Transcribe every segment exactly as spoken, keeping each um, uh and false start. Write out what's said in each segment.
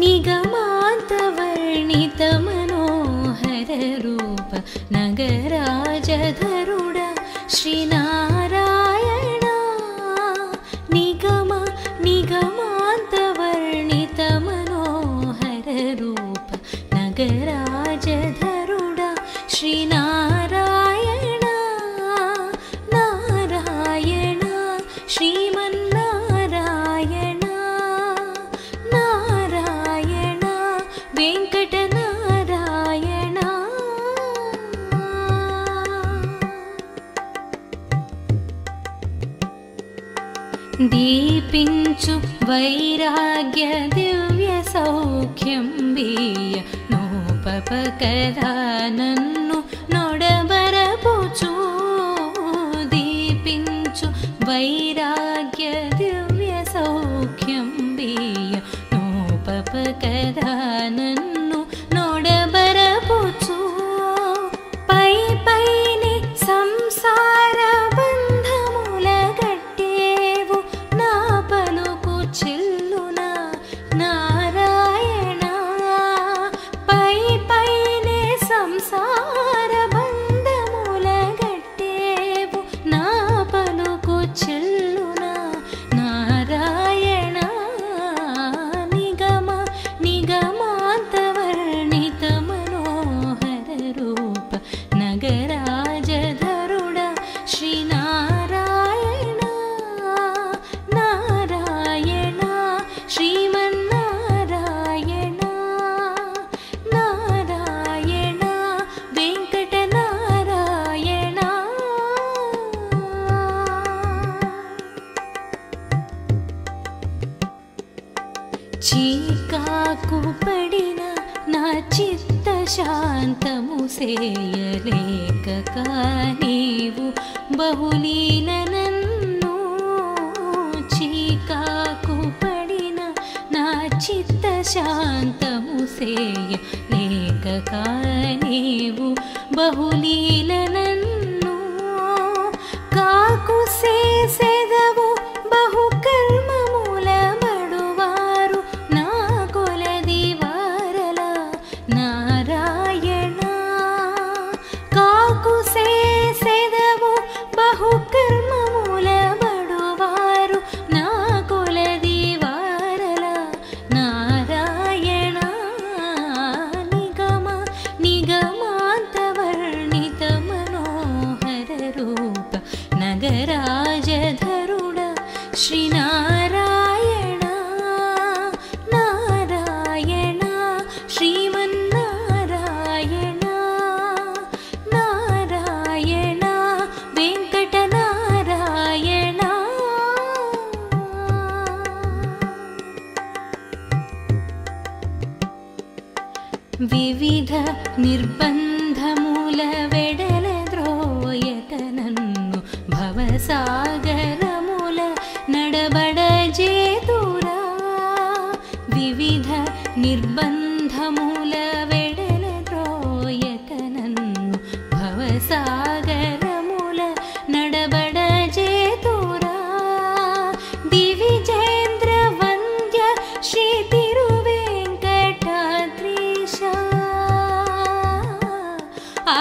निगमान्तवर्णितमनोहररूप नगराजधरुड श्रीनारायण निगम निगमान्तवर्णितमनोहररूप नगराजधरुड श्रीनारायण नारायण श्रीमन्नारायण नारायण वेंकटनारायण दीपिंचु वैराग्य दिव्य सौख्यं बीय नोपपकदा नन्नु नोडबरपुचु दीपिंचु वैराग्य दिव्य सौख्यं बीय नोपपकदा नन्नु नोडबरपुचु पै पैने संसार बंधमुल गट्टेवु ना पलुकु चिल्लुना नारायण पै पैने संसार बंधमुल गट्टेवु ना पलुकु चिल्लुना नारायण निगम निगमान्तवर्णितमनोहररूप नगराजधरुड श्रीनारायण नारायण श्रीमन्नारायण नारायण वेंकटनारायण చీకాకు పడిన నా చిత్త శాంతము సేయలేక నీవు బహులీన నన్ను చీకాకు పడిన నా చిత్త శాంతము సేయలేక నీవు బహులీన నన్ను కాకు సేసెదవు బహు కర్మముల బడువారు నా కొలది వారల నారాయణ కాకు సేసెదవు బహు కర్మముల బడువారు నా కొలది వారల నారాయణ నిగమ నిగమాంతవర్ణితమనోహరరూప నగరాజధరుడ శ్రీనారాయణ నారాయణ శ్రీమన్నారాయణ నారాయణ వెంకటనారాయణ వివిధ నిర్బంధముల వెడల ద్రోయక నన్ను భవసాగరముల నడబడజేతురా వివిధ నిర్బంధముల వెడల ద్రోయక నన్ను భవసాగరముల నడబడజేతురా దివిజేంద్ర వంద్య శ్రీ తిరువేంకటాద్రీశ ఆ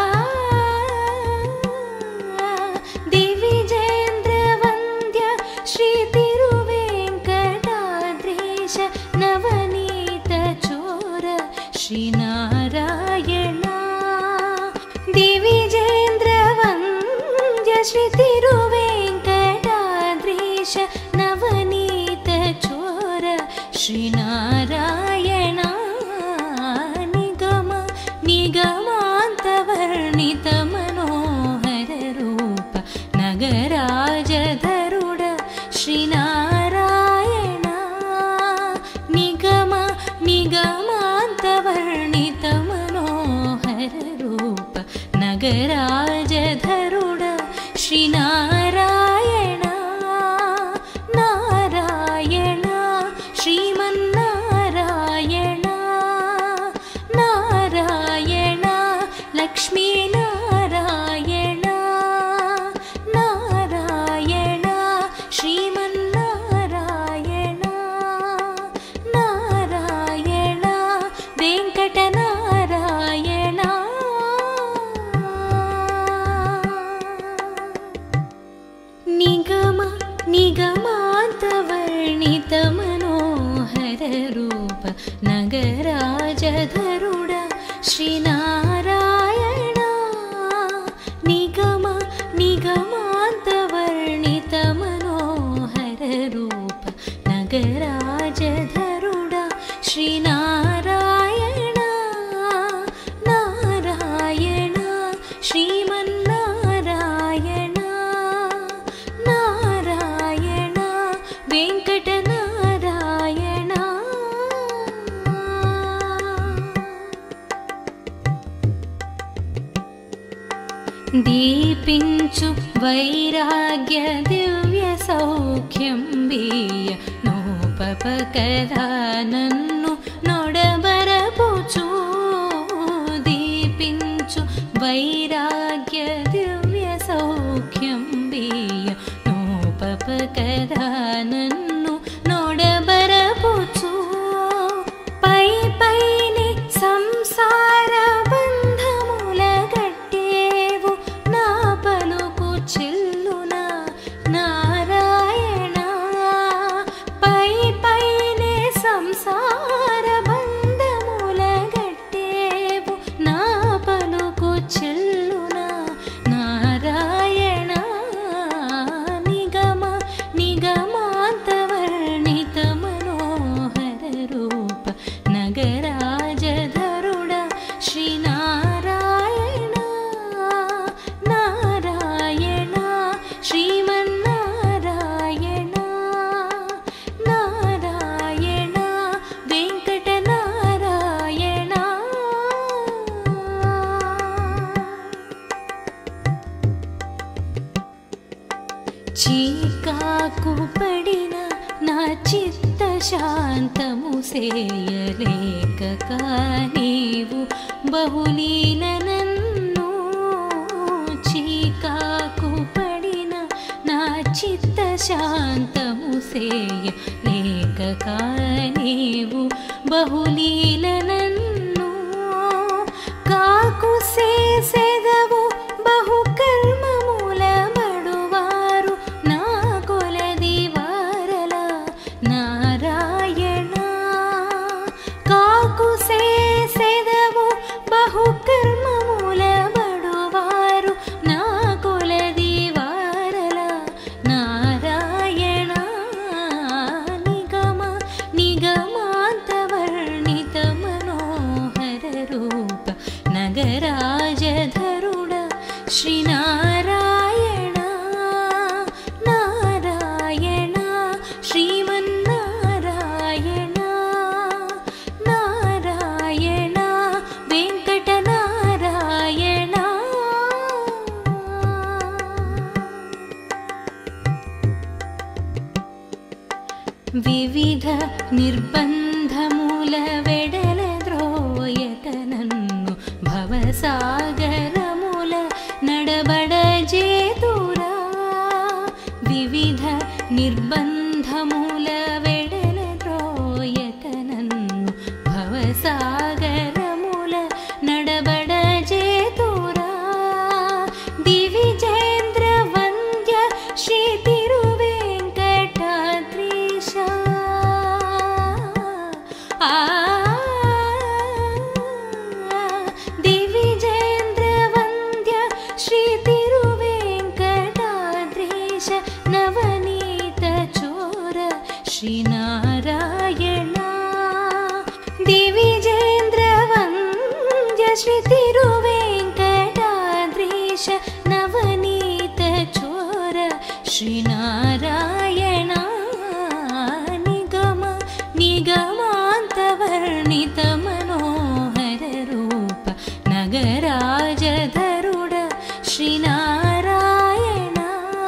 దివిజేంద్ర వంద్య శ్రీ తిరువేంకటాద్రీశ నవనీత చోర శ్రీనారాయణ దివిజేంద్ర వంద్య శ్రీ తిరువేంకటాద్రీశ నవనీత చోర శ్రీనారాయణ నిగమ నిగమాంతవర్ణితమనోహరరూప నగరాజధరుడ శ్రీనారాయణ నిగమ నిగమాంతవర్ణితమనోహరరూప నగరాజధరుడ శ్రీనారాయణ నారాయణ శ్రీమన్నారాయణ నారాయణ లక్ష్మీనారాయణ నారాయణ శ్రీమన్నారాయణ నారాయణ శ్రీనారాయణ నిగమ నిగమాంతవర్ణిత మనోహర రూప నగరాజధరుడా శ్రీనారాయణ నారాయణ శ్రీమన్నారాయణ నారాయణ వెంకటనారాయణ దీపించు వైరాగ్య దివ్య సౌఖ్యం వీయ నోపపకదా నన్ను నొడబరపుచు దీపించు వైరాగ్య దివ్య సౌఖ్యం వీయ నోపపకదా నన్ను నొడబరపుచు పై పైని సంసార బంధముల గట్టేవు నా పలుకు చెల్లునా నారాయణ పై పైనే సంసార బంధముల గట్టేవు నా పలుకు చెల్లునా నారాయణ నిగమ నిగమాంతవర్ణిత మనోహర రూప నగరాజధరుడ శ్రీనారాయణ నారాయణ శ్రీమన్నారాయణ నారాయణ వెంకటనారాయణ చీకాకు పడిన నా చిత్త శాంతము సేయలేక నీవు బహులీల నన్ను చీకాకు పడిన నా చిత్త శాంతము సేయలేక నీవు బహులీల నన్ను కాకు సేసెదవు బహు కర్మముల బడువారు నా కొలది వారల నారాయణ కాకు సేసెదవు బహు కర్మముల బడువారు నా కొలది వారల నారాయణ నిగమ నిగమాంతవర్ణిత మనోహర రూప నగరాజధరుడ శ్రీనారాయణ నారాయణ శ్రీమన్నారాయణ నారాయణ వెంకటనారాయణ వివిధ నిర్బంధముల వెడల ద్రోయక నన్ను భవసాగరముల నడబడజేతురా వివిధ నిర్బంధముల వెడల ద్రోయక నన్ను భవసాగరముల నడబడజేతురా దివిజేంద్ర వంద్య శ్రీ తిరువేంకటాద్రీశ ఆ దివిజేంద్ర వంద్య శ్రీ తిరువేంకటాద్రీశ నవనీత చోర శ్రీనారాయణ దివిజేంద్ర వంద్య శ్రీ తిరువేంకటాద్రీశ నవనీత చోర శ్రీనారాయణ నిగమ నిగమాంతవర్ణిత మనోహర రూప నగరాజధరుడ శ్రీనారాయణ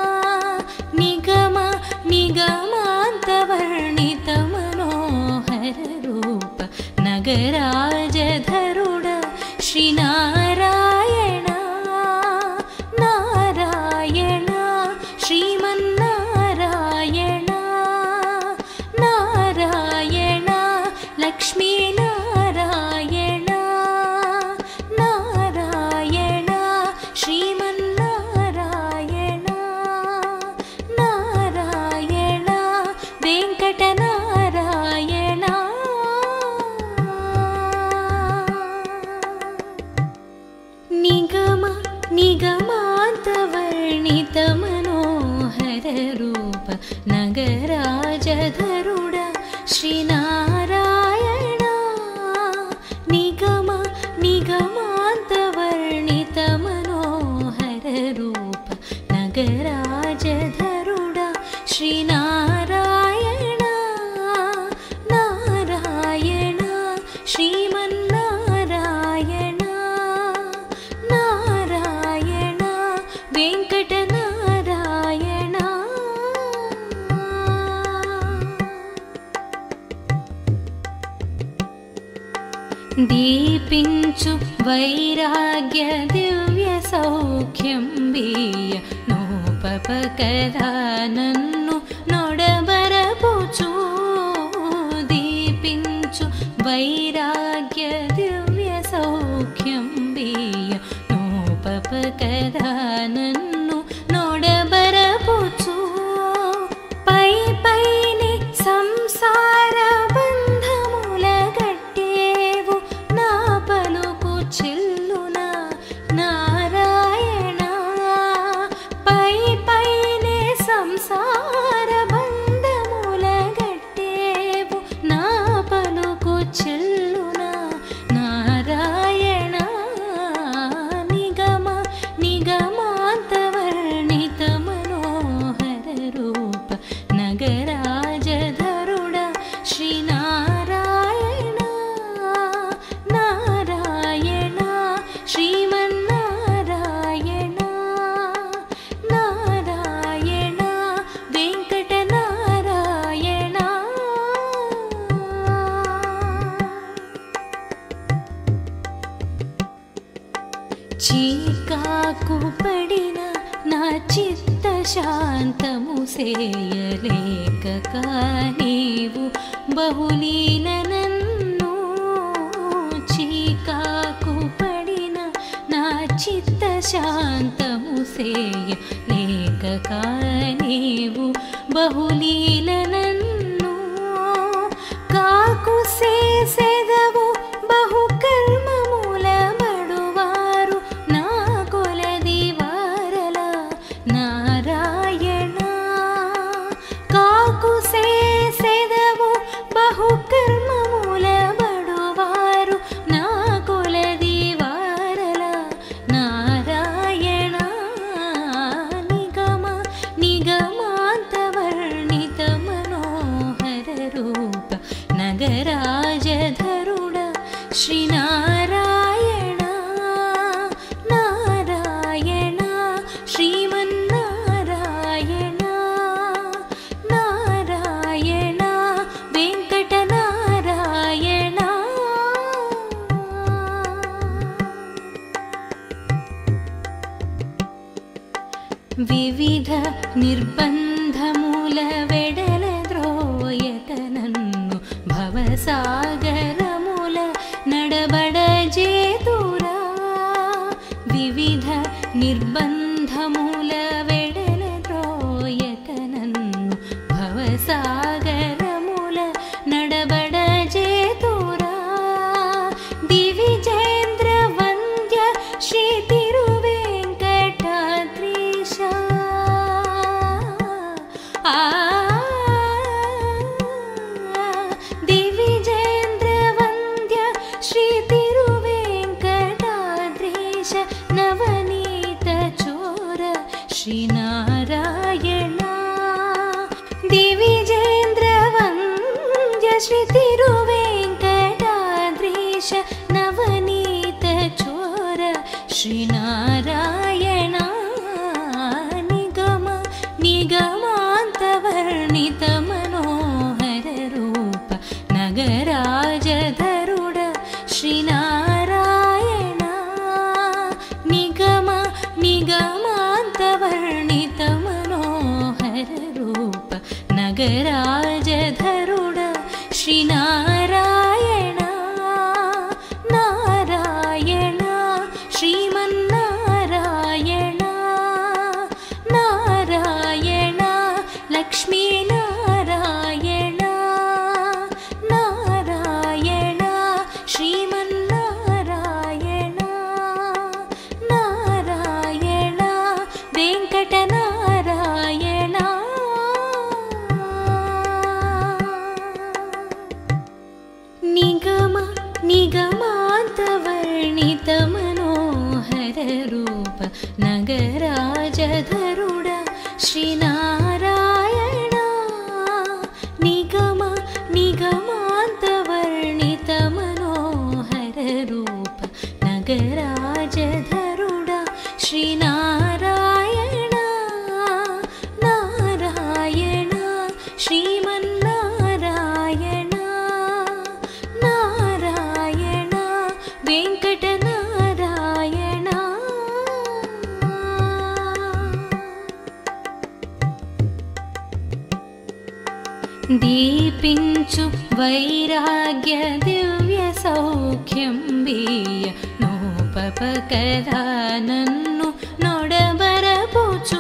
నిగమ నిగమాంతవర్ణిత మనోహర రూప నగరాజధరుడ శ్రీనారాయణ నారాయణ శ్రీమన్నారాయణ నారాయణ లక్ష్మీనారాయణ నారాయణ శ్రీమన్నారాయణ నారాయణ వెంకటనారాయణ श्रीनारायण निगम निगमान्तवर्णितमनोहररूप नगराजधरुडा श्रीनारायण नारायण श्रीमन्नारायण नारायण वेङ्कटनारायण दीपिंचु वैराग्य दिव्य सौख्यं बीय नोपपकदा नन्नु नोडबरपुचु दीपिंचु वैराग्य दिव्य सौख्यं बीय नोपपकदा नन्नु नोडबरपुचु पै पैनि संसार చీకాకు పడిన నా చిత్త శాంతము సేయలేక నీవు బహులీల నన్ను చీకాకు పడిన నా చిత్త శాంతము సేయలేక నీవు బహులీల నన్ను కాకు సేసెదవు బహు కర్మముల బడువారు నా కొలది వారల నారాయణ కాకు సేసెదవు బహు కర్మముల బడువారు నా కొలది వారల నారాయణ నిగమ నిగమాంతవర్ణిత మనోహర రూప నగరాజధరుడ శ్రీనారాయణ నారాయణ శ్రీమన్నారాయణ నారాయణ వెంకటనారాయణ వివిధ నిర్బంధముల వెడల ద్రోయక నన్ను భవసాగరముల నడబడజేతురా వివిధ నిర్బంధముల వెడల ద్రోయక నన్ను భవసాగరముల నడబడజేతురా దివిజేంద్ర వంద్య శ్రీ తిరువేంకటాద్రీశ ఆ దివిజేంద్ర వంద్య శ్రీ తిరువేంకటాద్రీశ నవనీత చోర శ్రీనారాయణ దివిజేంద్ర వంద్య శ్రీ తిరువేంకటాద్రీశ నవనీత చోర శ్రీనారాయణ నిగమ నిగమాంతవర్ణిత మనోహర రూప నగరాజధరుడ శ్రీనారాయణ నిగమ నిగమాంతవర్ణిత మనోహర రూప నగరాజధరుడ శ్రీనారాయణ నారాయణ శ్రీమన్నారాయణ నారాయణ లక్ష్మీనారాయణ నారాయణ निगमान्तवर्णितमनोहररूप नगराजधरुड श्रीनारायण निगम निगमान्तवर्णितमनोहररूप नगराजधरुड श्रीनारायण नारायण श्रीमन्नारायण नारायण वेङ्कटनारायण दीपिंचु वैराग्य दिव्य सौख्यं बीय नोपपकदा नन्नु नोडबरपुचु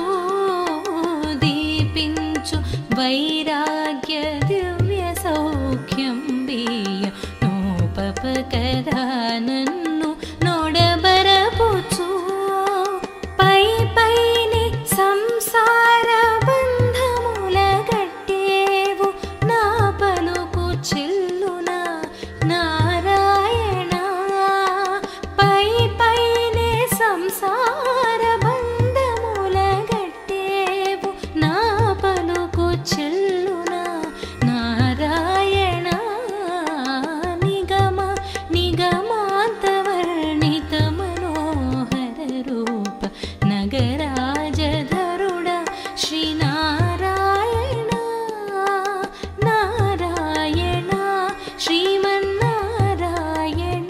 दीपिंचु वैराग्य दिव्य सौख्यं बीय नोपपकदा नन्नु नोडबरपुचु पै पैनि संसार बन्धमुल गट्टेवु ना पलुकु चिल्लुन नारायण पै पैनि संसार बन्धमुल गट्टेवु ना पलुकु चिल्लुन नारायण निगम निगमान्तवर्णितमनोहररूप नगराजधरुड श्रीनारायण नारायण श्रीमन्नारायण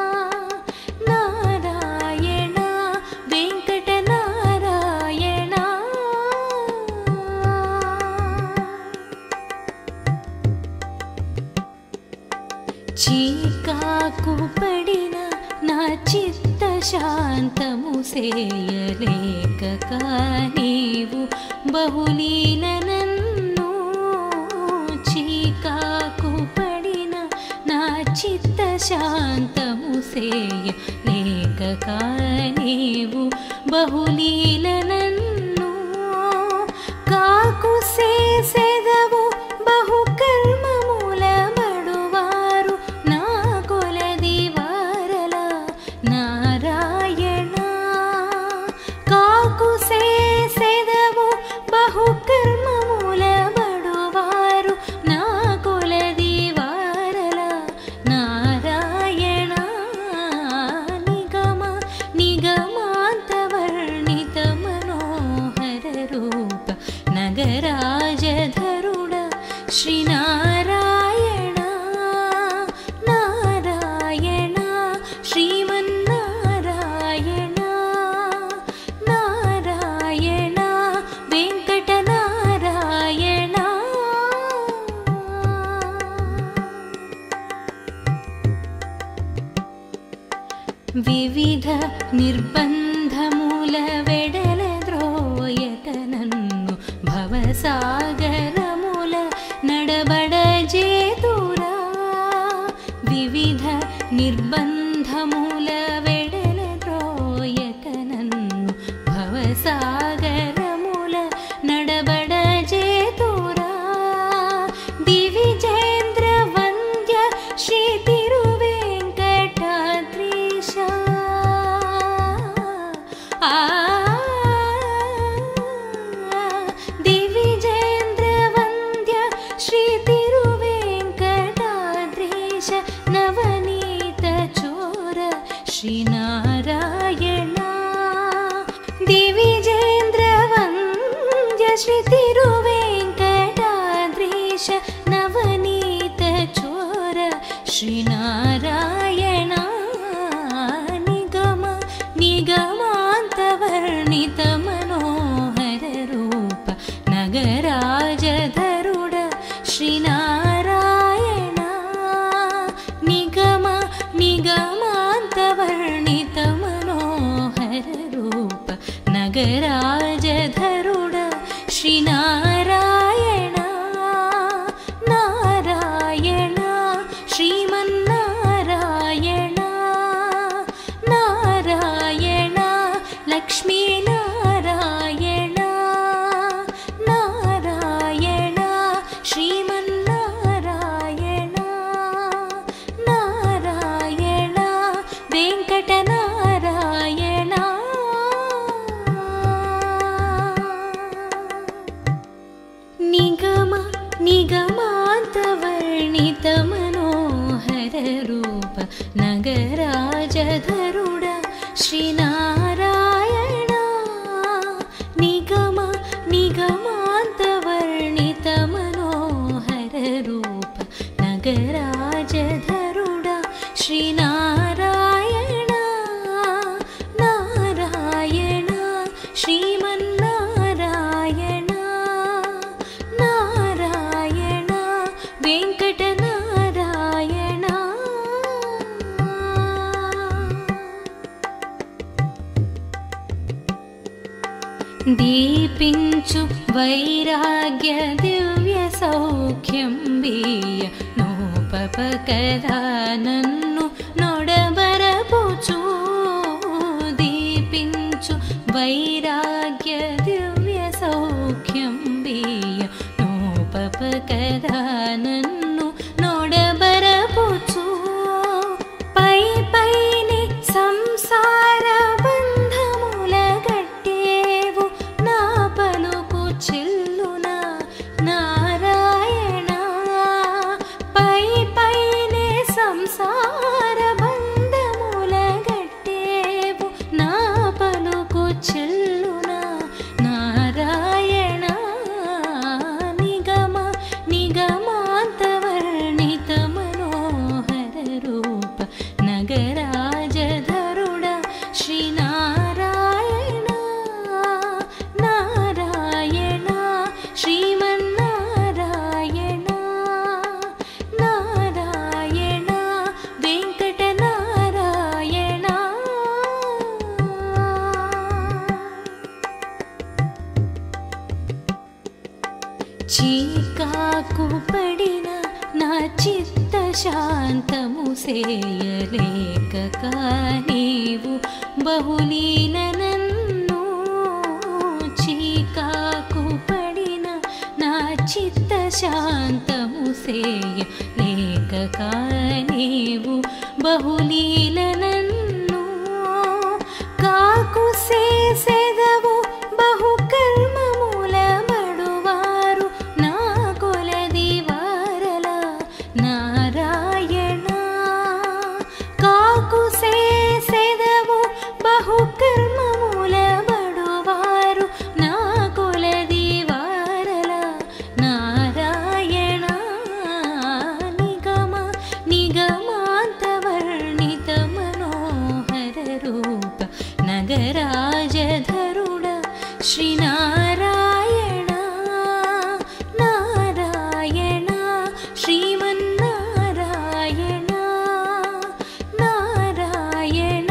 नारायण वेङ्कटनारायण చీకాకు పడిన నా చిత్త శాంతము సేయలేక నీవు బహులీన నన్ను చీకాకు పడిన నా చిత్త శాంతము సేయలేక నీవు బహులీన నన్ను కాకు సేసెదవు బహు కర్మముల బడువారు నా కొలది వారల నారాయణ కాకు సేసెదవు బహు కర్మముల బడువారు నా కొలది వారల నారాయణ నిగమ నిగమాन्तवर्णितमनोहररूप नगराजधरुड श्रीनारायण नारायण श्रीमन्नारायण नारायण वेङ्कटनारायण विविध निर्बन्धमूल वेडल द्रोयक नन्नु भवसागरमूल नडबड जेतुरा विविध निर्बन्धमूल वेडल द्रोयक नन्नु भवसागरमूल नडबड जेतुरा दिविजेन्द्र वन्द्य श्री तिरुवेङ्कटाद्रीश आ दिविजेन्द्र वन्द्य श्री तिरुवेङ्कटाद्रीश नवनीत चोर श्रीनारायण दिविजेन्द्र वन्द्य श्री तिरुवेङ्कटाद्रीश नवनीत चोर श्रीनारायण निगम निगमान्तवर्णितमनोहररूप नगराजधरुड श्रीनारायण निगम निगमान्तवर्णितमनोहररूप नगराजधरुड श्रीनारायण नारायण श्रीमन्नारायण नाराजधरुडा श्रीनारायण नारायण श्रीमन्नारायण नारायण वेङ्कटनारायण दीपिंचु वैराग्य दिव्य सौख्यं बीय नोपपकदा नन्नु नोडबरपुचु दीपिंचु वैराग्य दिव्य सौख्यं बीय नोपपकदा नन्नु नोडबरपुचु पै पैनि संसार చీకాకు పడిన నా చిత్త శాంతము సేయలేక నీవు బహులీన నన్ను చీకాకు పడిన నా చిత్త శాంతము సేయలేక నీవు బహులీన నన్ను కాకు సేసెదవు బహు కర్మముల బడువారు నా కొలది వారల నారాయణ కాకు సేసెదవు బహు కర్మముల బడువారు నా కొలది వారల నారాయణ నిగమ నిగమాంత వర్ణిత మనోహర రూప నగరాజధరుడ శ్రీనారాయణ నారాయణ శ్రీమన్నారాయణ నారాయణ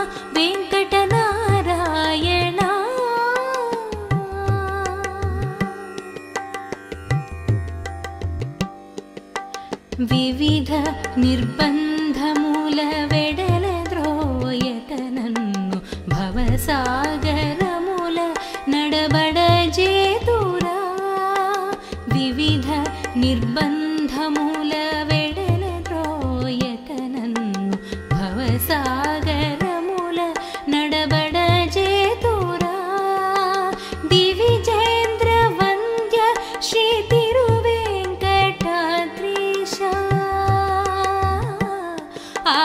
వెంకటనారాయణ వివిధ నిర్బంధముల వెడల ద్రోయక నన్ను భవసాగరముల నడబడజేతురా వివిధ నిర్బంధముల వెడల ద్రోయక నన్ను భవసాగరముల నడబడజేతురా దివిజేంద్ర వంద్య శ్రీ తిరువేంకటాద్రీశ ఆ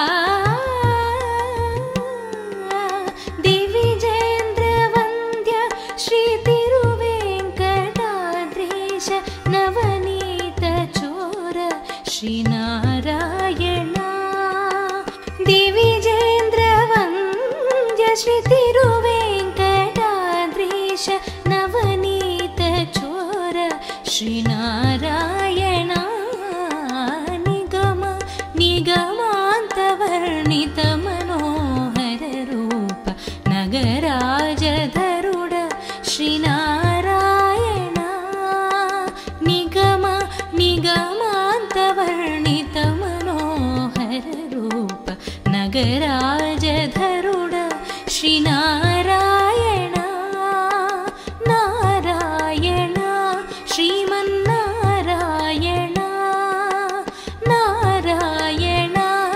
దివిజేంద్ర వంద్య శ్రీ తిరువేంకటాద్రీశ నవనీత చోర శ్రీనారాయణ దివిజేంద్ర వంద్య శ్రీ తిరువేంకటాద్రీశ నవనీత చోర శ్రీనారాయణ నిగమ నిగమాంత వర్ణిత మనోహర రూప నగరాజధరుడ శ్రీనారాయణ నిగమ నిగమాంత వర్ణిత మనోహర రూప నగరాజధరుడ శ్రీనారాయణ నారాయణ శ్రీమన్నారాయణ నారాయణ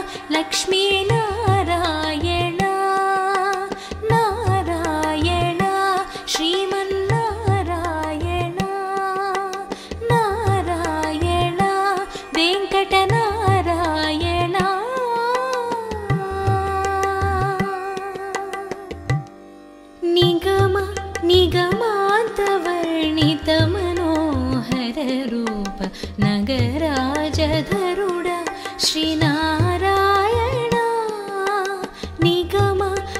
లక్ష్మీనారాయణ నారాయణ శ్రీమన్నారాయణ నారాయణ వెంకటనారాయణ श्रीनारायण निगम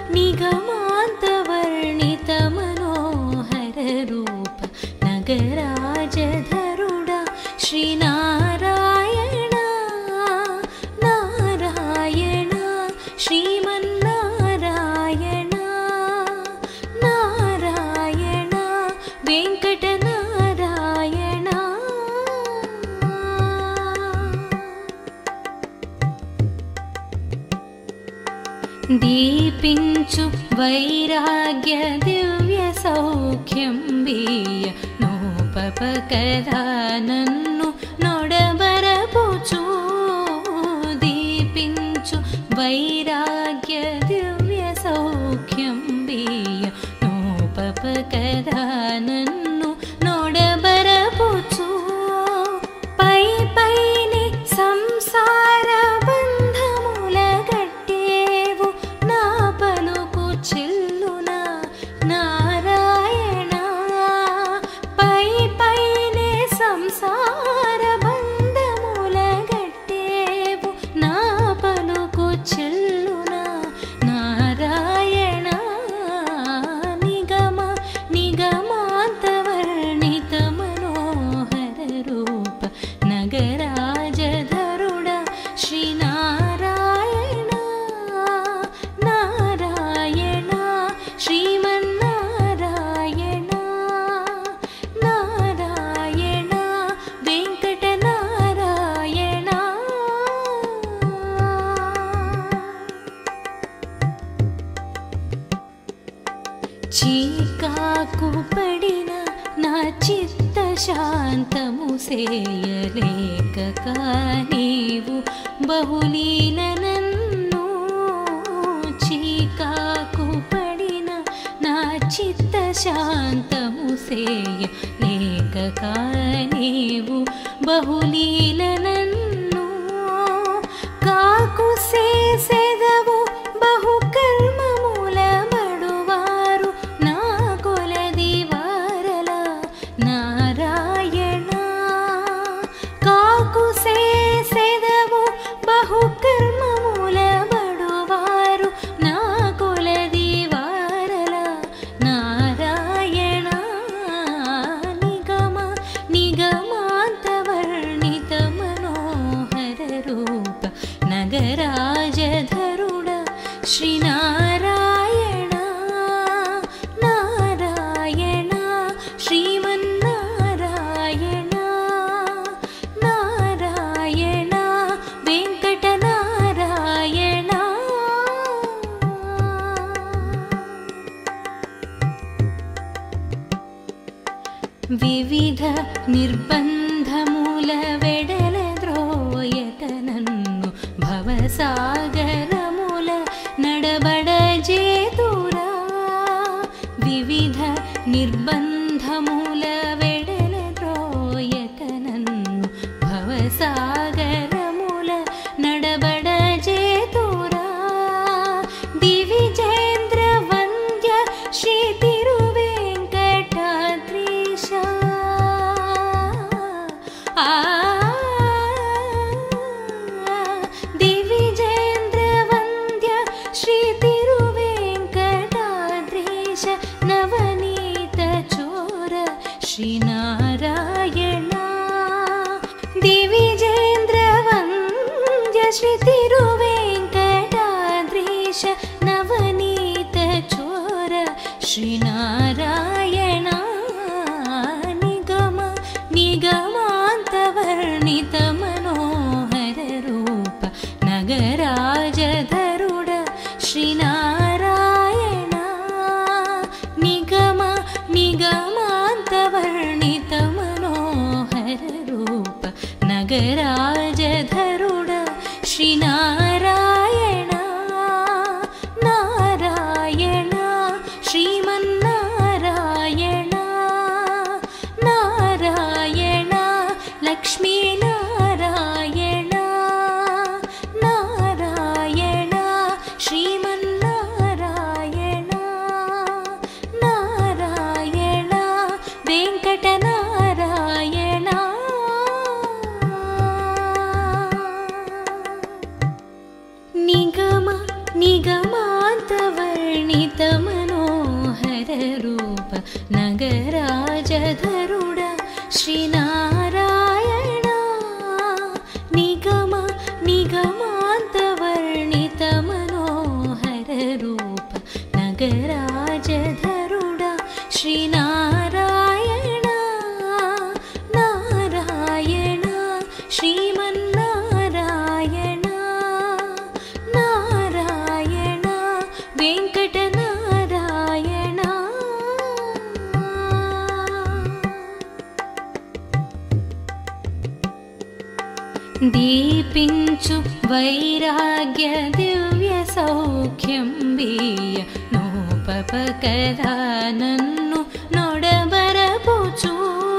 निगमान्तवर्णितमनोहररूप नगराजधरुडा श्रीनारायण नारायण श्रीमन्नारायण नारायण वेङ्कटनारायण दीपिंचु वैराग्य दिव्य सौख्यं बीय नोपपकदा नन्नु नोडबरपुचु दीपिंचु वैराग्य दिव्य सौख्यं बीय नोपपकदा नन्नु नोडबरपुचु पै पैने संसार చీకాకు పడిన నా చిత్త శాంతము సేయలేక నీవు బహులీన నన్ను చీకాకు పడిన నా చిత్త శాంతము సేయలేక నీవు బహులీన నన్ను కాకు సేసెదవు బహు కర్మముల బడువారు నా కొలది వారల నారాయణ కాకు సేసెదవు బహు కర్మముల బడువారు నా కొలది వారల నారాయణ నిగమ నిగమాంతవర్ణిత మనోహర రూప నగరాజధరుడ శ్రీనారాయణ నారాయణ శ్రీమన్నారాయణ నారాయణ వెంకటనారాయణ వివిధ నిర్బంధముల వెడల ద్రోయక నన్ను భవసాగరముల నడబడజేతురా వివిధ నిర్బంధముల వెడల ద్రోయక నన్ను భవసాగరముల నడబడజేతురా దివిజేంద్ర వంద్య శ్రీ తిరువేంకటాద్రీశ ఆ దివిజేంద్ర వంద్య శ్రీ తిరువేంకటాద్రీశ నవనీత చోర శ్రీనారాయణ దివిజేంద్ర వంద్య శ్రీ తిరువేంకటాద్రీశ నవనీత చోర శ్రీనారాయణ నిగమ నిగమాంతవర్ణిత మనోహర రూప నగరాజధరుడ శ్రీనారాయణ నిగమ నిగమాంతవర్ణిత మనోహర రూప నగరాజధరుడ శ్రీనారాయణ నారాయణ శ్రీమన్నారాయణ నారాయణ లక్ష్మీనారాయణ నారాయణ శ్రీమన్నారాయణ నారాయణ వెంకటనారాయణ निगमान्तवर्णितमनोहररूप नगराजधरुड श्रीनारायण निगम निगमान्तवर्णितमनोहररूप नगराजधरुड श्रीनारायण नारायण श्रीमन्नारायण नारायण वेङ्कटनारायण दीपिंचु वैराग्य दिव्य सौख्यं बीय नोपपकदा नन्नु नोडबरपुचु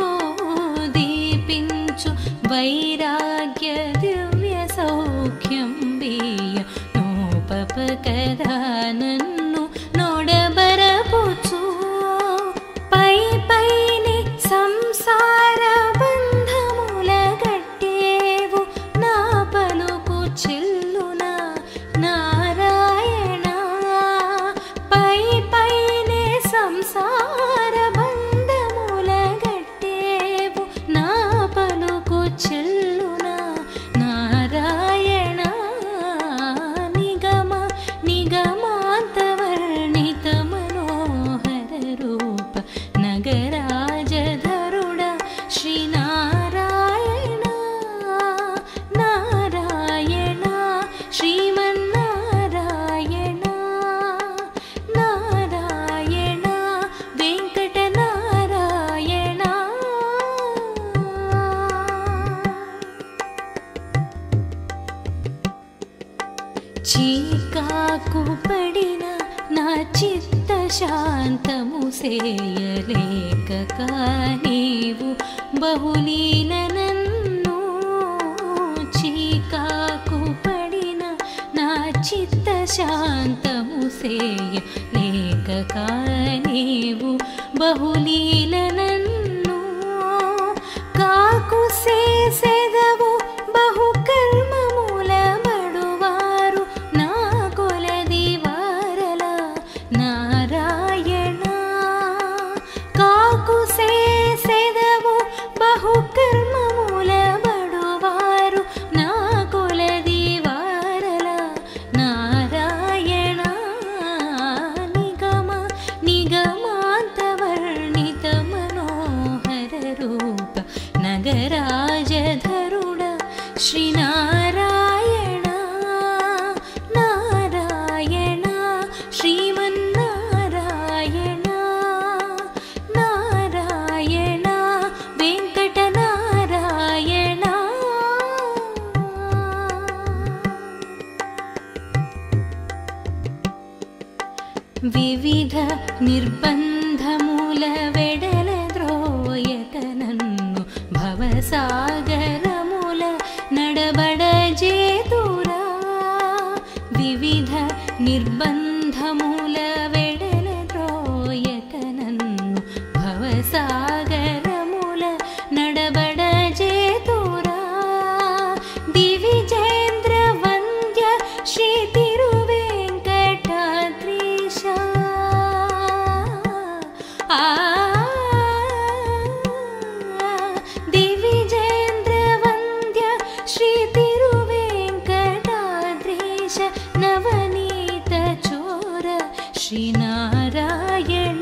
दीपिंचु वैराग्य दिव्य सौख्यं बीय नोपपकदा नन्नु नोडबरपुचु पै पैनि संसार बंधमुल गट्टेवु ना पलुकु चिल्लुना नारायण पै पैनि संसार बंधमुल गट्टेवु ना पलुकु चिल्लुना नारायण निगम निगमान्तवर्णितमनोहररूप नगराजधरुड श्रीनारायण नारायण श्रीमन्नारायण नारायण वेङ्कटनारायण చీకాకు పడిన నా చిత్త శాంతము సేయలేక నీవు బహులీల నన్ను చీకాకు పడిన నా చిత్త శాంతము సేయలేక నీవు బహులీల నన్ను కాకు సేసెదవు బహు కర్మముల బడువారు నా కొలది వారల నారాయణ కాకు సేసెదవు బహు కర్మముల బడువారు నా కొలది వారల నారాయణ నిగమ నిగమాन्तवर्णितमनोहररूप नगराजधरुड श्रीनारायण नारायण श्रीमन्नारायण नारायण वेङ्कटनारायण विविध निर्बन्धमूल वेडल द्रोयक नन्नु भवसागरमूल नडबड जेतुरा विविध निर्बन्धमूल वेडल द्रोयक नन्नु भवसागरमूल नडबड जेतुरा दिविजेन्द्र वन्द्य श्री तिरुवेङ्कटाद्रीश आ दिविजेन्द्र वन्द्य श्री तिरुवेङ्कटाद्रीश नवनीत चोर श्रीनारायण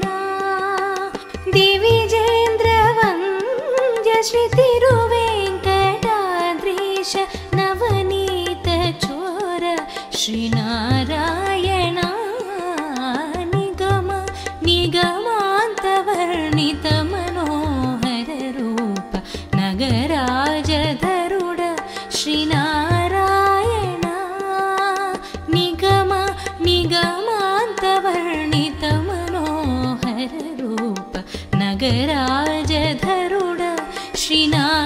दिविजेन्द्र वन्द्य श्री तिरुवेङ्कटाद्रीश नवनीत चोर श्रीनारायण निगम निगमान्तवर्णितमनोहररूप नगराजधरुड श्रीनारायण निगम निगमान्तवर्णितमनोहररूप नगराजधरुड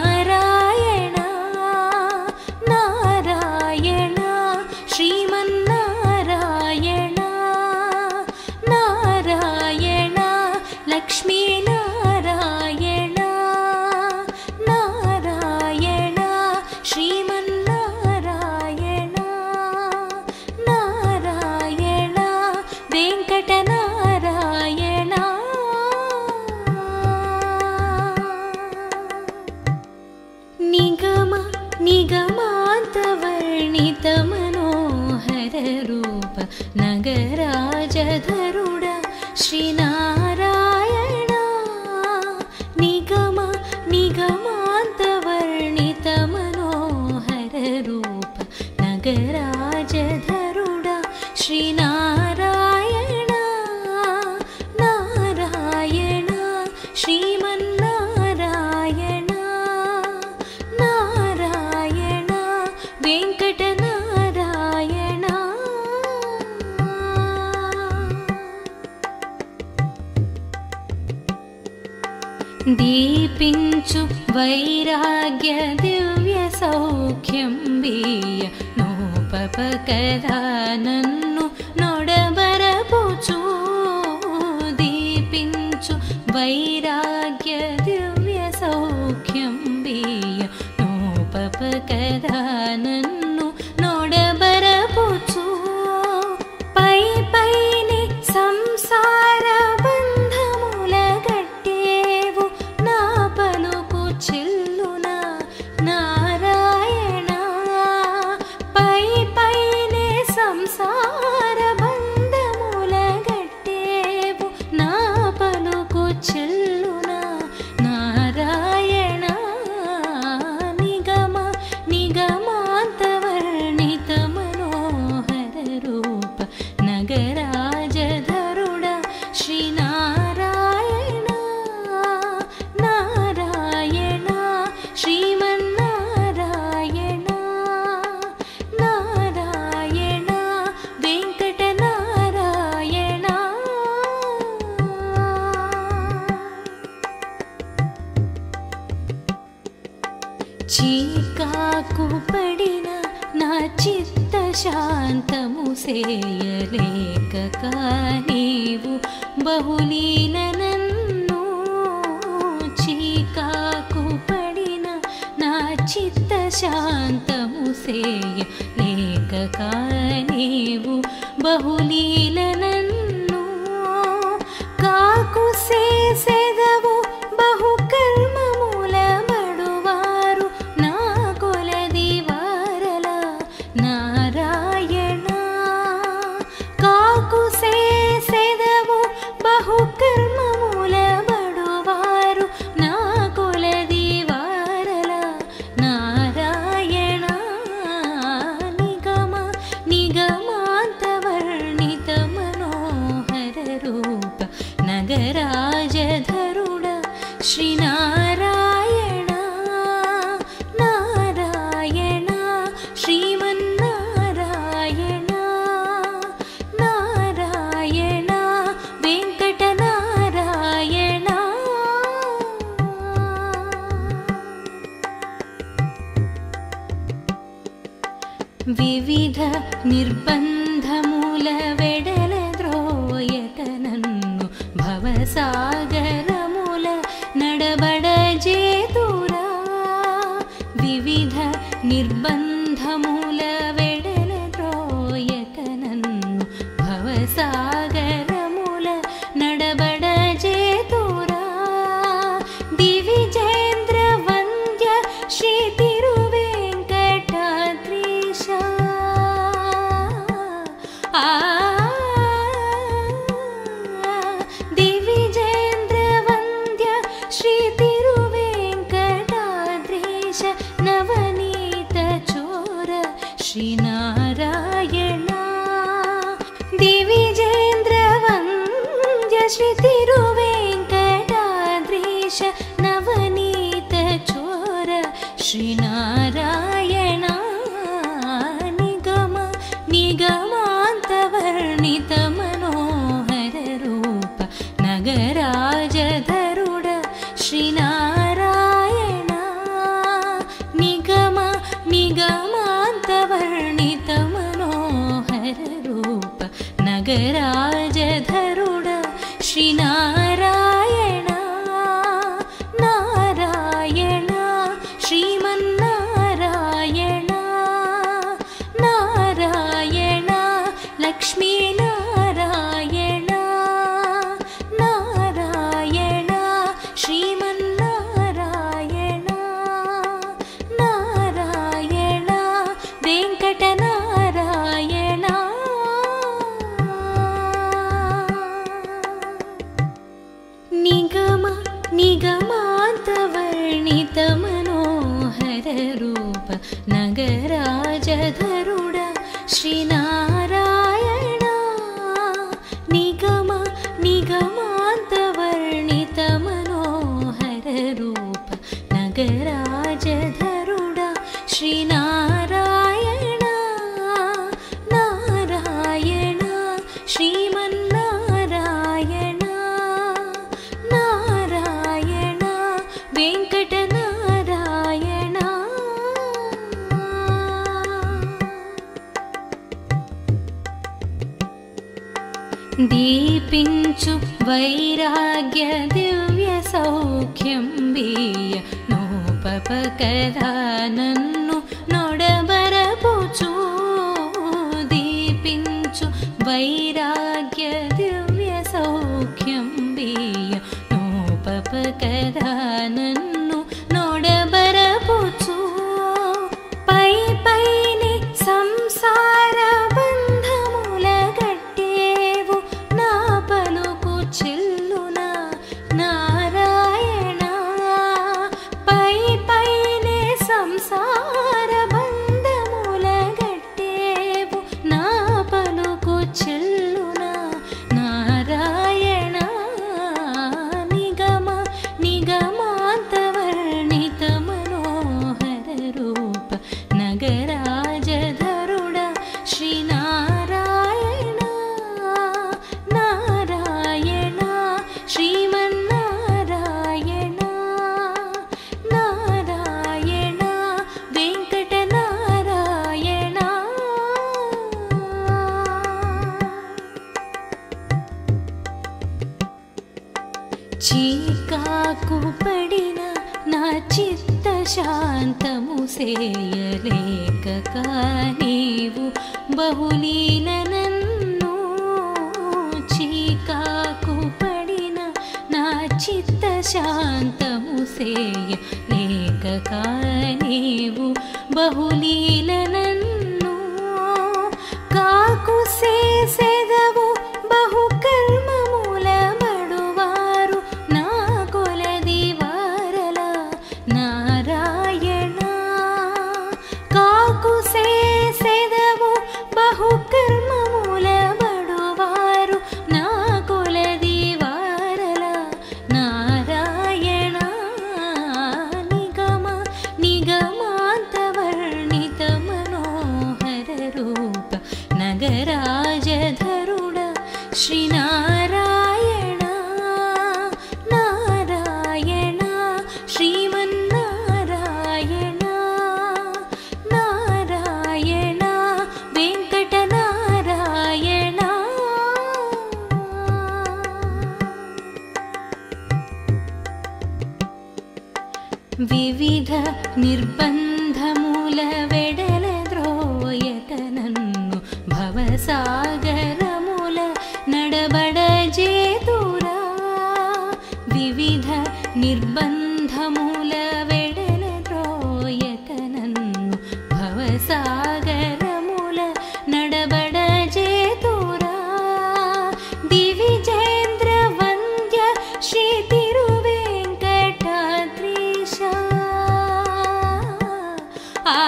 श्रीनारायण नारायण श्रीमन्नारायण नितमनोहररूप नगराजधरुड श्रीनारायण निगम निगमान्तवर्णितमनोहररूप नगराजधरुड श्रीनारायण नारायण श्रीमन्नारायण नारायण वेङ्कटनारायण दीपिंचु वैराग्य दिव्य सौख्यं बीय नोपपकदा नन्नु नोडबरपुचु दीपिंचु वैराग्य दिव्य सौख्यं बीय नोपपकदा नन्नु नोडबरपुचु पै पैनि संसार చీకాకు పడిన నా చిత్త శాంతము సేయలేక నీవు బహులీల నన్ను చీకాకు పడిన నా చిత్త శాంతము సేయలేక నీవు బహులీల నన్ను కాకు సేసెదవు బహు కర్మముల బడువారు నా కొలది వారల నారాయణ కాకు సేసెదవు బహు కర్మముల బడువారు నా కొలది వారల నారాయణ నిగమ నిగమాంతవర్ణిత మనోహర రూప నగరాజధరుడ శ్రీనారాయణ నారాయణ శ్రీమన్నారాయణ నారాయణ వెంకటనారాయణ వివిధ నిర్బంధముల వెడల ద్రోయక నన్ను భవసాగరముల నడబడజేతురా వివిధ నిర్బంధముల వెడల ద్రోయక నన్ను భవసాగరముల నడబడజేతురా దివిజేంద్ర వంద్య శ్రీ తిరువేంకటాద్రీశ ఆ దివిజేంద్ర వంద్య శ్రీ తిరువేంకటాద్రీశ నవనీత చోర శ్రీనారాయణ దివిజేంద్ర వంద్య శ్రీ తిరువేంకటాద్రీశ నవనీత చోర శ్రీనారాయణ నిగమ నిగమాంతవర్ణిత మనోహర రూప నగరాజధరుడ శ్రీనారాయణ నిగమ నిగమాంతవర్ణిత మనోహర రూప నగరాజధరుడ శ్రీనారాయణ నారాయణ శ్రీమన్నారాయణ నారాయణ లక్ష్మీనారాయణ నారాయణ శ్రీమన్నారాయణ నారాయణ వెంకట वेङ्कटनारायण निगम निगमान्तवर्णितमनोहररूप नगराजधरुड श्रीनारायण निगम निगमान्तवर्णितमनोहररूप नगराजधरुड श्रीनारायण नारायण श्रीमन्नारायण नारायण वेङ्कटनारायण दीपिंचु वैराग्य दिव्य सौख्यं बीय नोपपकदा नन्नु नोडबरपुचु दीपिंचु वैराग्य दिव्य सौख्यं बीय नोपपकदा नन्नु नोडबरपुचु पै पैनि संसार बन्धमुल गट्टेवु ना पलुकु चिल्लुना नारायण पै पैनि संसार बन्धमुल गट्टेवु ना पलुकु चिल्लुना नारायण निगम निगमान्तवर्णितमनोहररूप नगराजधरुड श्रीनारायण नारायण श्रीमन्नारायण नारायण वेङ्कटनारायण చీకాకు పడిన నా చిత్త శాంతము సేయలేక నీవు బహులీన నన్ను చీకాకు పడిన నా చిత్త శాంతము సేయలేక నీవు బహులీన నన్ను కాకు సేసెదవు బహు కర్మముల బడువారు నా కొలది వారల నారాయణ కాకు సేసెదవు బహు కర్మముల బడువారు నా కొలది వారల నారాయణ నిగమ నిగమాन्तवर्णितमनोहररूप नगराजधरुड श्रीनारायण नारायण श्रीमन्नारायण नारायण वेङ्कटनारायण विविध निर्बन्धमूल वेडल द्रोयक नन्नु भवसागरमूल नडबड जेतुरा विविध निर्बन्धमूल वेडल द्रोयक नन्नु भवसागरमूल नडबड जेतुरा दिविजेन्द्र वन्द्य श्री तिरुवेङ्कटाद्रीश आ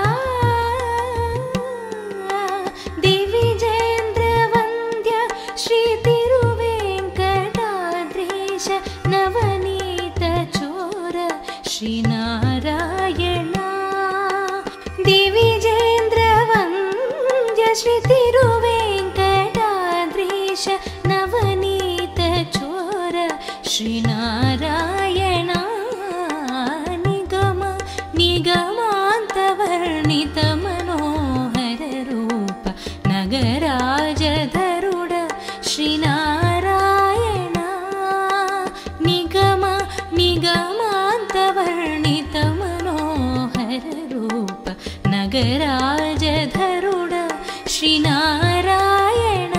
दिविजेन्द्र वन्द्य श्री तिरुवेङ्कटाद्रीश नवनीत चोर श्रीनारायण दिविजेन्द्र वन्द्य श्री तिरुवेङ्कटाद्रीश नवनीत चोर श्रीनारायण निगम निगमान्तवर्णितमनोहररूप नगराजधरुड श्रीनारायण निगम निगमान्तवर्णितमनोहररूप नगराजधरुड श्रीनारायण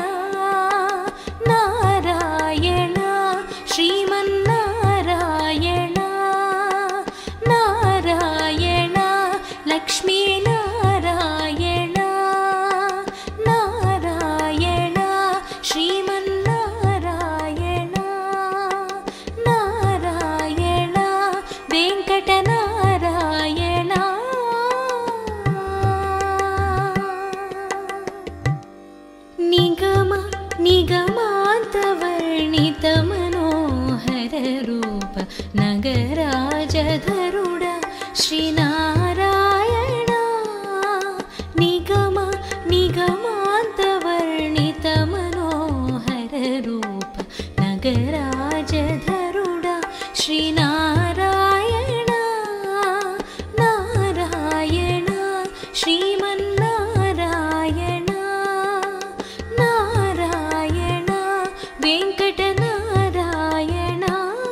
नारायण श्रीमन्नारायण नारायण लक्ष्मीनारायण निगमान्तवर्णितमनोहररूप नगराजधरुड श्रीनारायण निगम निगमान्तवर्णितमनोहररूप नगराजधरुड श्रीनारायण नारायण श्रीमन्नारायण नारायण वेङ्कटनारायण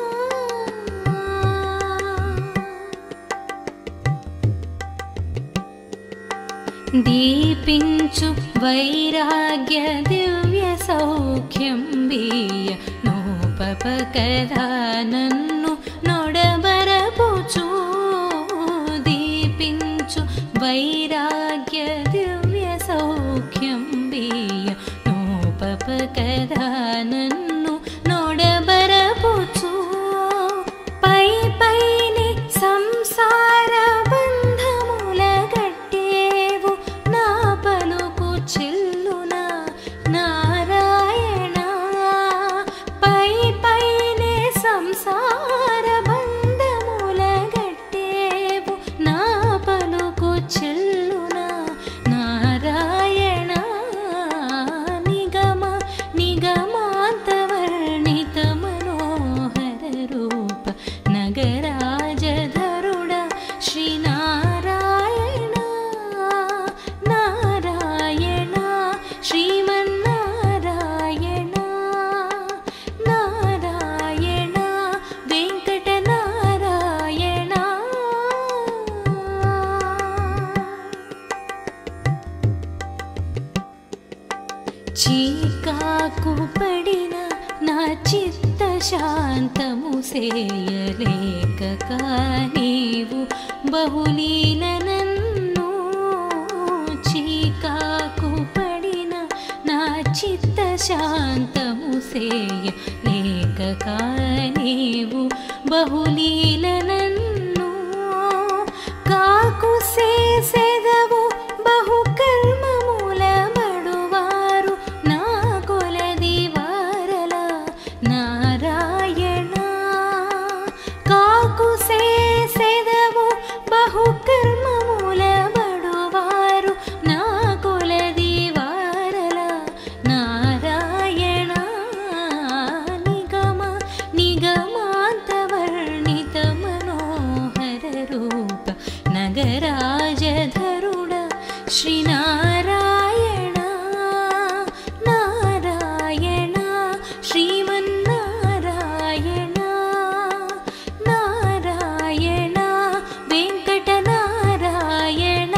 दीपिंचु वैराग्य दिव्य सौख्यं बीय नोपपकदा नन्नु नोडबरपुचु दीपिंचु वैराग्य दिव्य सौख्यं बीय नोपपकदा नन्नु नोडबरपुचु पै पैने संसार बंधमुल गट्टेवु ना पलुकु चिल्लुन नारायण पै पैने संसार बंधमुल गट्टेवु ना पलुकु चिल्लुन नारायण निगम निगमान्तवर्णितमनोहररूप नगराजधरुड श्रीनारायण नारायण श्रीमन्नारायण नारायण वेङ्कटनारायण చీకాకు పడిన నా చిత్త శాంతము సేయలేక నీవు బహులీల నన్ను చీకాకు పడిన నా చిత్త శాంతము సేయలేక నీవు బహులీల నన్ను కాకు సేసెదవు బహు కర్మముల బడువారు నా కొలది వారల నారాయణ కాకు సేసెదవు బహు కర్మముల బడువారు నా కొలది వారల నారాయణ నిగమ నిగమాन्तवर्णितमनोहररूप नगराजधरुड श्रीनारायण नारायण श्रीमन्नारायण नारायण वेङ्कटनारायण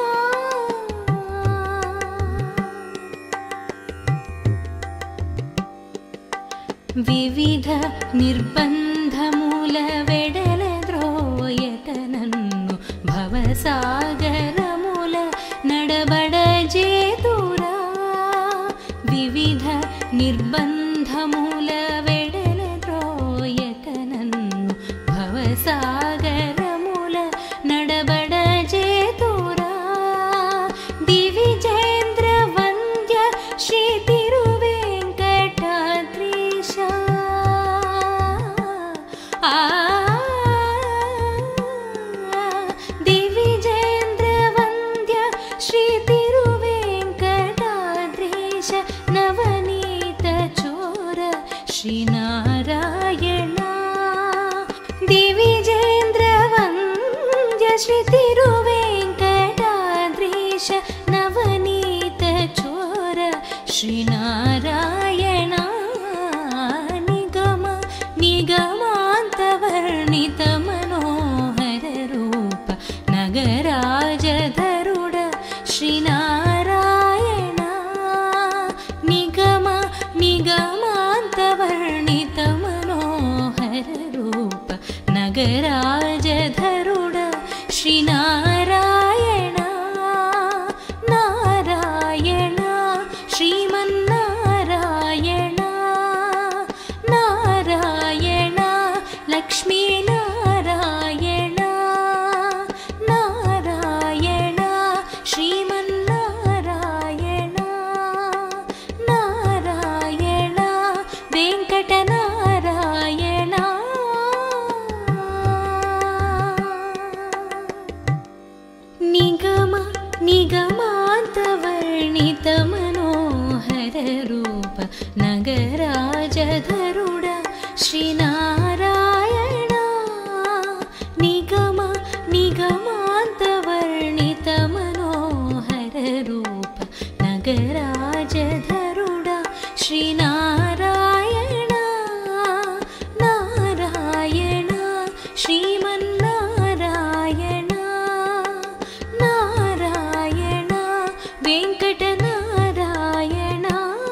विविध निर्बन्धमूल वेडल द्रोयक नन्नु भवसागरमूल नडबडजेतुरा विविध निर्बन्धमूल वेडल द्रोयक नन्नु भवसागरमूल नडबडजेतुरा दिविजेन्द्र वन्द्य श्री तिरुवेङ्कटाद्रीश आ दिविजेन्द्र वन्द्य श्री तिरुवेङ्कटाद्रीश नवनीत चोर श्रीनारायण दिविजेन्द्र वन्द्य श्री तिरुवेङ्कटाद्रीश नवनीत चोर श्रीनारायण निगम निगमान्तवर्णितमनोहररूप नगराजधरुड श्रीनारायण निगम निगमान्तवर्णितमनोहररूप नगराजधरुड श्रीनारायण नारायण श्रीमन्नारायण नारायण लक्ष्मीनारायण नारायण श्रीमन्नारायण नारायण मनोहर रूप नगराजधरुड श्रीनारायण निगम निगमान्तवर्णित मनोहर रूप नगराजधरुड श्रीनारायण नारायण श्रीमन्नारायण नारायण वेङ्कटनारायण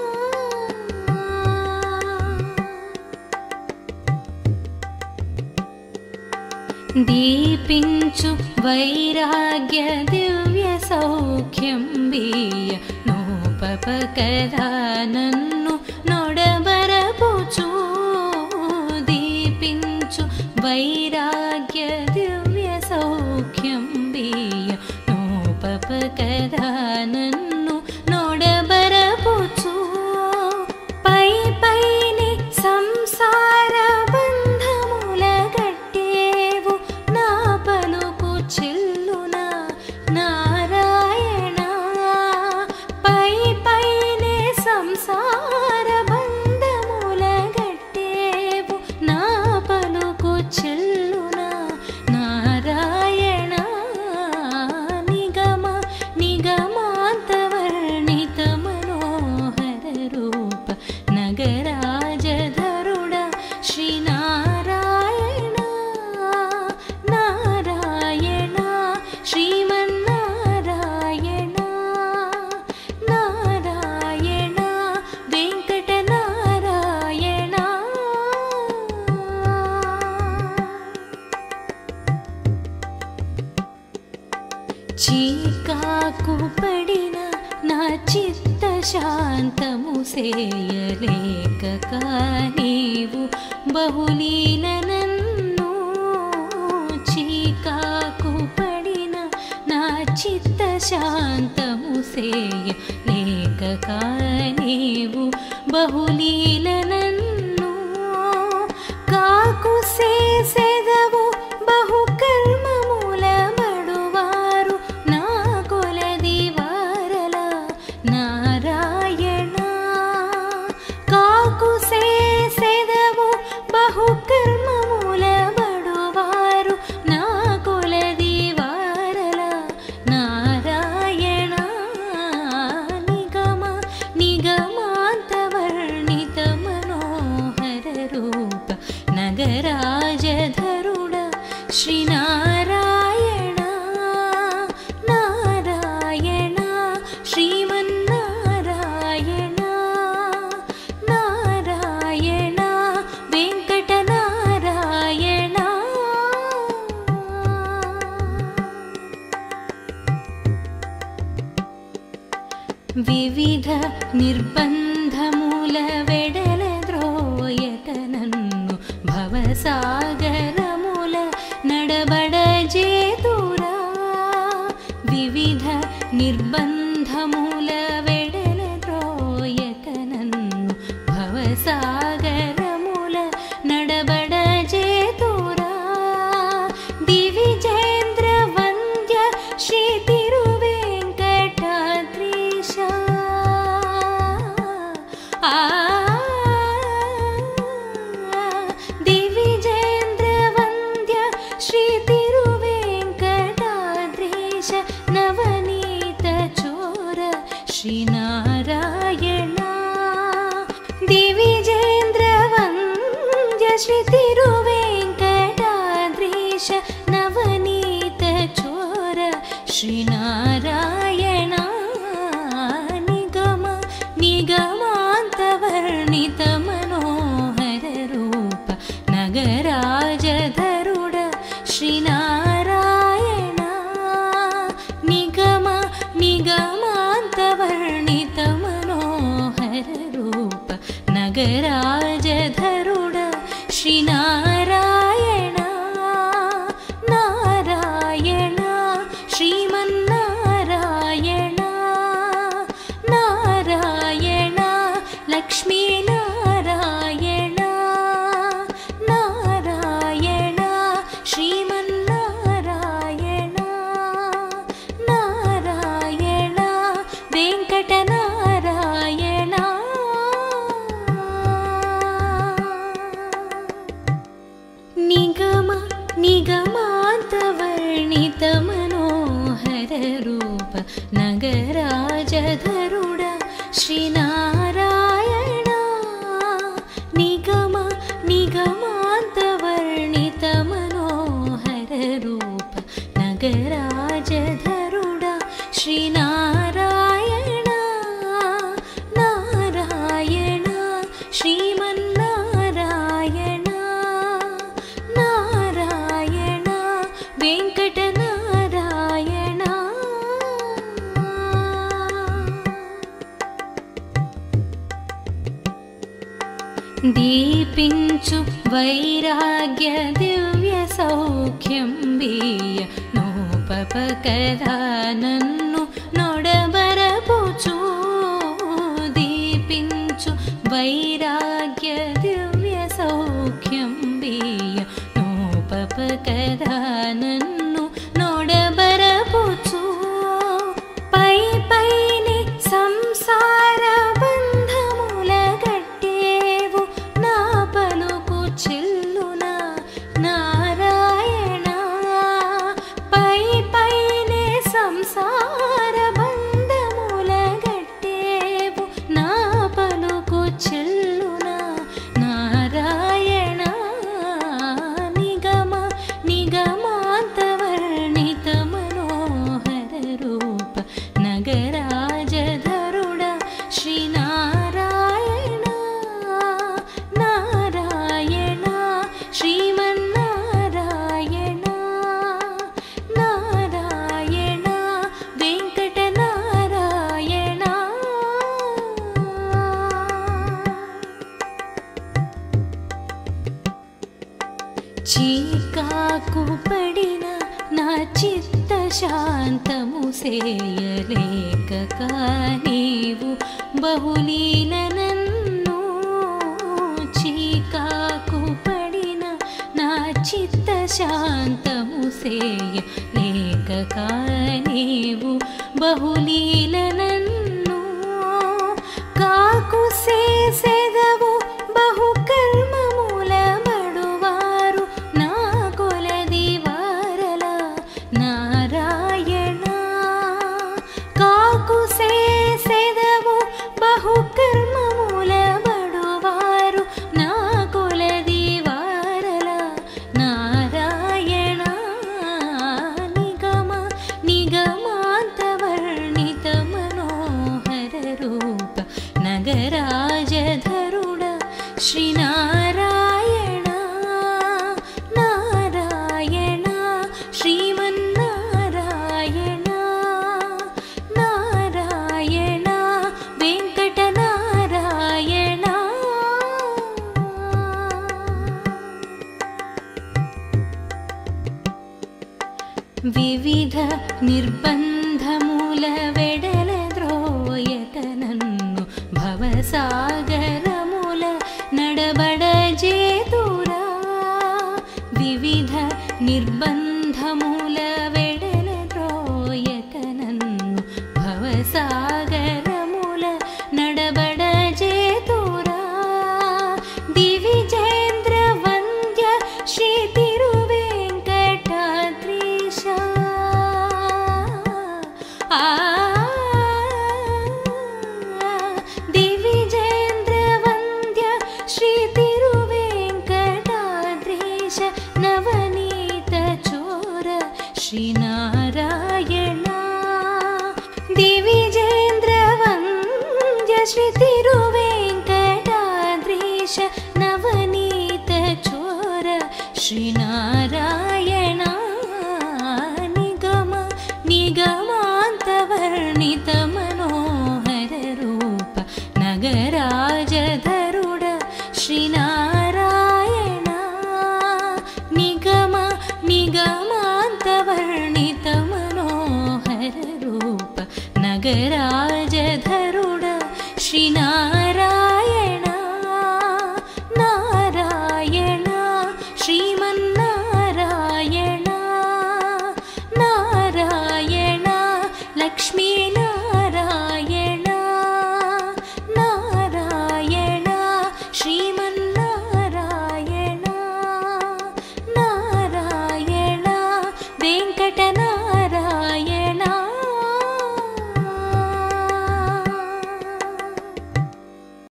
दीपिंचु वैराग्य दिव्य सौख्यं बीय नोपपकदा नन्नु नोडबरपुचु दीपिंचु वैराग्य दिव्य सौख्यं बीय नोपपकदा नन्नु नोडबरपुचु पै पैनि संसार చీకాకు పడిన నా చిత్త శాంతము సేయలేక నీవు బహులీన నన్ను చీకాకు పడిన నా చిత్త శాంతము సేయలేక నీవు బహులీన నన్ను కాకు సేసెదవు బహు కర్మముల బడువారు నా కొలది వారల నారాయణ కాకు సేసెదవు బహు కర్మముల బడువారు నా కొలది వారల నారాయణ నిగమ నిగమాంతవర్ణిత మనోహర రూప నగరాజధరుడ శ్రీనారాయణ నారాయణ శ్రీమన్నారాయణ నారాయణ వెంకటనారాయణ వివిధ నిర్బంధముల వెడల ద్రోయక నన్ను భవసాగరముల నడబడజేతురా వివిధ నిర్బంధముల వెడల ద్రోయక నన్ను భవసాగరముల నడబడజేతురా దివిజేంద్ర వంద్య శ్రీ తిరువేంకటాద్రీశ ఆ దివిజేంద్ర వంద్య శ్రీ తిరువేంకటాద్రీశ నవనీత చోర శ్రీనారాయణ దివిజేంద్ర వంద్య శ్రీ తిరువేంకటాద్రీశ నవనీత చోర శ్రీనారాయణ నిగమ నిగమాంతవర్ణిత మనోహర రూప నగరాజధరుడ శ్రీనారాయణ నిగమ నిగమాంతవర్ణిత మనోహర రూప నగరాజధరుడ శ్రీనారాయణ నారాయణ శ్రీమన్నారాయణ నారాయణ లక్ష్మీనారాయణ నారాయణ శ్రీమన్నారాయణ నారాయణ వెంకటనారాయణ శ్రీమన్నారాయణ నిగమ నిగమాంతవర్ణిత మనోహర రూప నగరాజధరుడ శ్రీనారాయణ నిగమ నిగమాంతవర్ణిత మనోహర రూప నగరాజధరుడ శ్రీనారాయణ నారాయణ శ్రీమన్నారాయణ నారాయణ వెంకటనారాయణ దీపించు వైరాగ్య దివ్య సౌఖ్యం వీయ నోపప కదా నన్ను నొడబరపుచు దీపించు వైరాగ్య దివ్య సౌఖ్యం వీయ నోపప కదా నన్ను నొడబరపుచు పై పైని సంసార బంధముల గట్టేవు నా పలుకు చెల్లున నారాయణ పై పైనే సంసార బంధముల గట్టేవు నా పలుకు చెల్లున నారాయణ నిగమ నిగమాంతవర్ణిత మనోహర రూప నగరాజధరుడ శ్రీనారాయణ నారాయణ శ్రీమన్నారాయణ నారాయణ వెంకటనారాయణ చీకాకు పడిన నా చిత్త శాంతము సేయలేక నీవు బహులీల నన్ను చీకాకు పడిన నా చిత్త శాంతము సేయలేక నీవు బహులీల నన్ను కాకు సేసెదవు బహు కర్మముల బడువారు నా కొలది వారల నారాయణ కాకు సేసెదవు బహు కర్మముల బడువారు నా కొలది వారల నారాయణ నిగమ నిగమాంతవర్ణిత మనోహర రూప నగరాజధరుడ శ్రీనారాయణ నారాయణ శ్రీమన్నారాయణ నారాయణ వెంకటనారాయణ వివిధ నిర్బంధముల వెడల ద్రోయక నన్ను భవసాగరముల నడబడజేతురా వివిధ నిర్బంధముల వెడల ద్రోయక నన్ను భవసాగరముల నడబడజేతురా దివిజేంద్ర వంద్య శ్రీ తిరువేంకటాద్రీశ ఆ దివిజేంద్ర వంద్య శ్రీ తిరువేంకటాద్రీశ నవనీత చోర శ్రీనారాయణ దివిజేంద్ర వంద్య శ్రీ తిరువేంకటాద్రీశ నవనీత చోర శ్రీ